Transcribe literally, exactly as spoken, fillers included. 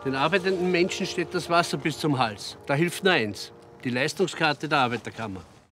Den arbeitenden Menschen steht das Wasser bis zum Hals. Da hilft nur eins, die Leistungskarte der Arbeiterkammer.